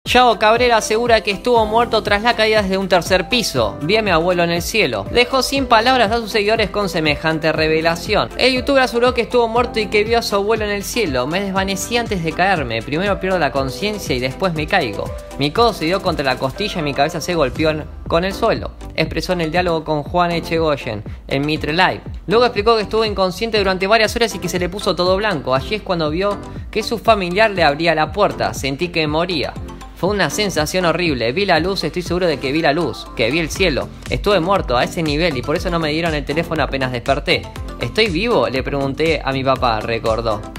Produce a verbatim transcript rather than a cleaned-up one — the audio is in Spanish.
Yao Cabrera asegura que estuvo muerto tras la caída desde un tercer piso. Vi a mi abuelo en el cielo. Dejó sin palabras a sus seguidores con semejante revelación. El youtuber aseguró que estuvo muerto y que vio a su abuelo en el cielo. Me desvanecí antes de caerme. Primero pierdo la conciencia y después me caigo. Mi codo se dio contra la costilla y mi cabeza se golpeó con el suelo. Expresó en el diálogo con Juan Echegoyen en Mitre Live. Luego explicó que estuvo inconsciente durante varias horas y que se le puso todo blanco. Allí es cuando vio que su familiar le abría la puerta. Sentí que moría. Fue una sensación horrible, vi la luz, estoy seguro de que vi la luz, que vi el cielo. Estuve muerto a ese nivel y por eso no me dieron el teléfono apenas desperté. ¿Estoy vivo?, le pregunté a mi papá, recordó.